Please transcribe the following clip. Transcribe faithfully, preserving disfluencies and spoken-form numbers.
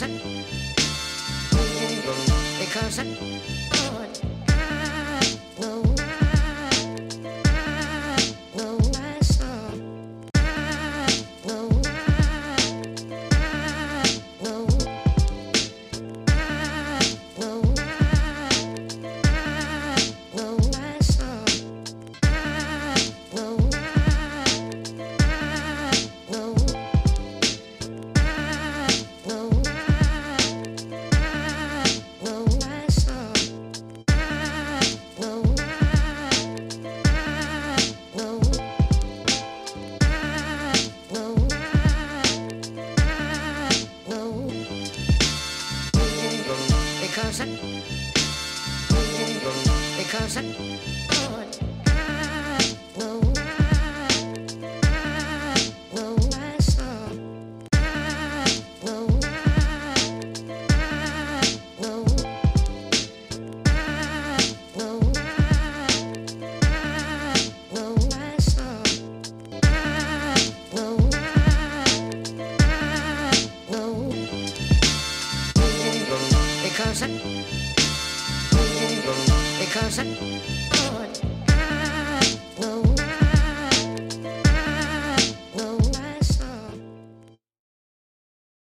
I, because I, Lord, I will, I will rise up. I will, I will, I will, I will rise up. I will, I will, I will. Because I, because I, Lord, I will, I will rise up. I will, I will, I will, I will rise up. I will, I will, because I, because I.